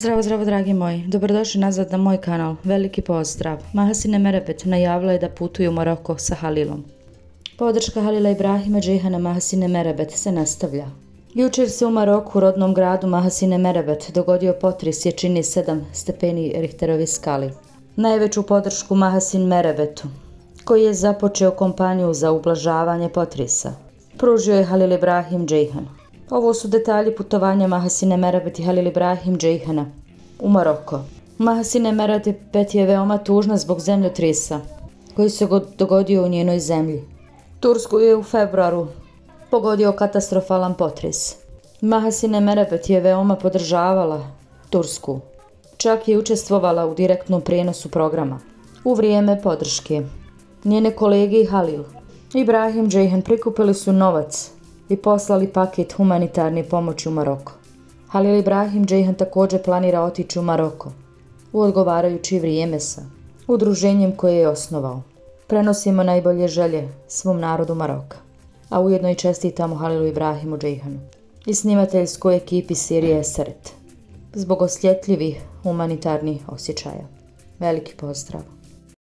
Zdravo dragi moji, dobrodošli nazad na moj kanal, veliki pozdrav. Mahasine Merebet najavila je da putuje u Maroko sa Halilom. Podrška Halila Ibrahima Džejhana Mahasine Merebet se nastavlja. Jučer se u Maroku, rodnom gradu Mahasine Merebet, dogodio potres jačine 7 stepeni Richterovi skali. Najveću podršku Mahasin Merebetu, koji je započeo kampanju za ublažavanje potresa, pružio je Halil Ibrahim Džejhan. Ovo su detalji putovanja Mahasine Merebet i Halil Ibrahim Džejhana u Maroko. Mahasine Merebet je veoma tužna zbog zemljotresa koji se dogodio u njenoj zemlji. Tursku je u februaru pogodio katastrofalan potres. Mahasine Merebet je veoma podržavala Tursku. Čak je učestvovala u direktnom prijenosu programa. U vrijeme podrške njene kolege i Halil Ibrahim Džejhan prikupili su novac i poslali paket humanitarne pomoći u Maroko. Halil Ibrahim Džejhan također planira otići u Maroko u odgovarajuće vrijeme sa udruženjem koje je osnovao. Prenosimo najbolje želje svom narodu Maroka, a ujedno i čestitamo Halilu Ibrahimu Džejhanu i snimateljskoj ekipi serije Esaret zbog osjetljivih humanitarnih osjećaja. Veliki pozdrav!